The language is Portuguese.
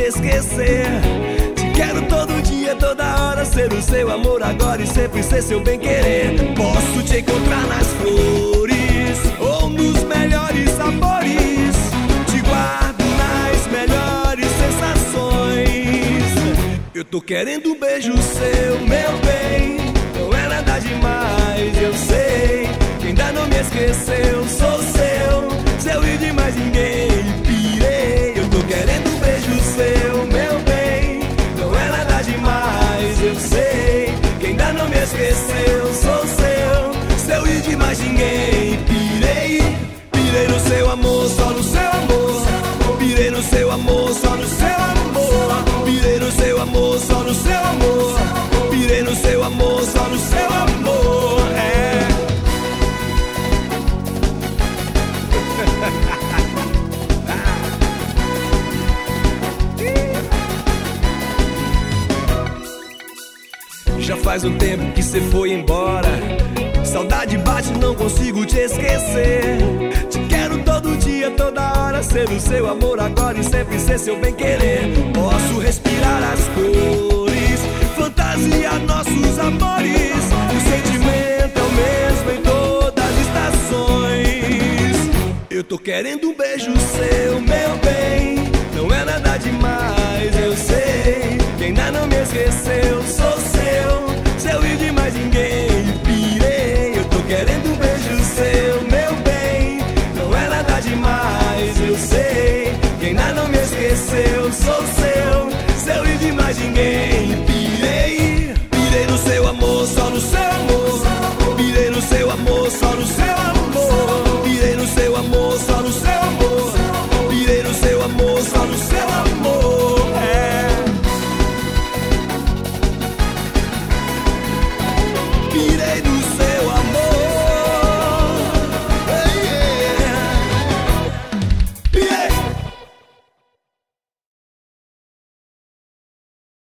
esquecer. Te quero todo dia, toda hora, ser o seu amor agora e sempre ser seu bem-querer. Posso te encontrar nas flores ou nos melhores sabores. Te guardo nas melhores sensações. Eu tô querendo um beijo seu, meu bem. Não é nada demais, eu sei que ainda não me esqueceu. Sou seu e de mais ninguém. Pirei, eu tô querendo um beijo seu, meu bem. Não é nada demais, eu sei que ainda não me esqueceu. Sou seu e de mais ninguém. Pirei no seu amor, só no seu amor. Pirei no seu amor, só no seu amor. Pirei no seu amor, só no seu amor. Pirei no seu amor, só no seu amor. É. Já faz um tempo que cê foi embora. Saudade bate, não consigo te esquecer. Te quero todo dia, toda hora, ser o seu amor agora e sempre ser seu bem-querer. Posso respirar as cores, fantasiar nossos amores. O sentimento é o mesmo em todas as estações. Eu tô querendo um beijo seu, meu bem. Não é nada demais, eu sei que ainda não me esqueceu. Sou seu e de mais ninguém. Pirei, eu tô querendo um beijo seu, meu bem. Não é nada demais, eu sei que ainda não me esqueceu. Sou seu e de mais ninguém. Pirei no seu amor, só no seu amor.